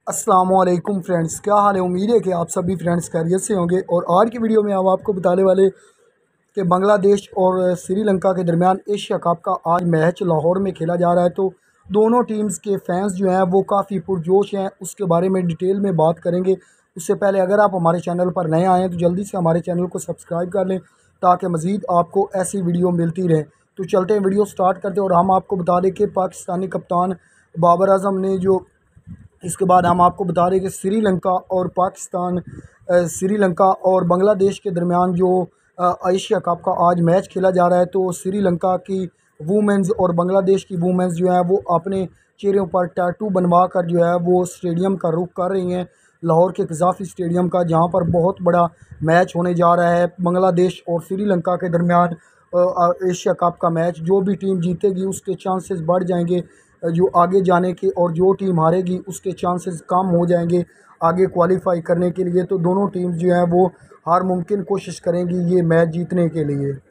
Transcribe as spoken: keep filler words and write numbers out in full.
अस्सलामुअलैकुम फ्रेंड्स, क्या हाल है। उम्मीद है कि आप सभी फ्रेंड्स खैरियत से होंगे। और आज की वीडियो में हम आपको बताने वाले कि बांग्लादेश और श्रीलंका के दरमियान एशिया कप का आज मैच लाहौर में खेला जा रहा है। तो दोनों टीम्स के फैंस जो हैं वो काफ़ी पुरजोश हैं, उसके बारे में डिटेल में बात करेंगे। उससे पहले अगर आप हमारे चैनल पर नए आए हैं तो जल्दी से हमारे चैनल को सब्सक्राइब कर लें ताकि मज़ीद आपको ऐसी वीडियो मिलती रहे। तो चलते हैं, वीडियो स्टार्ट करते हैं। और हम आपको बता दें कि पाकिस्तानी कप्तान बाबर आजम ने जो इसके बाद हम आपको बता रहे कि श्रीलंका और पाकिस्तान श्रीलंका और बांग्लादेश के दरमियान जो एशिया कप का आज मैच खेला जा रहा है। तो श्रीलंका की वुमेंस और बांग्लादेश की वुमेंस जो है वो अपने चेहरों पर टैटू बनवा कर जो है वो स्टेडियम का रुख कर रही हैं, लाहौर के कज़ाफ़ी स्टेडियम का, जहां पर बहुत बड़ा मैच होने जा रहा है बांग्लादेश और श्रीलंका के दरमियान। एशिया कप का मैच जो भी टीम जीतेगी उसके चांसेस बढ़ जाएंगे जो आगे जाने के, और जो टीम हारेगी उसके चांसेस कम हो जाएंगे आगे क्वालिफाई करने के लिए। तो दोनों टीम्स जो हैं वो हर मुमकिन कोशिश करेंगी ये मैच जीतने के लिए।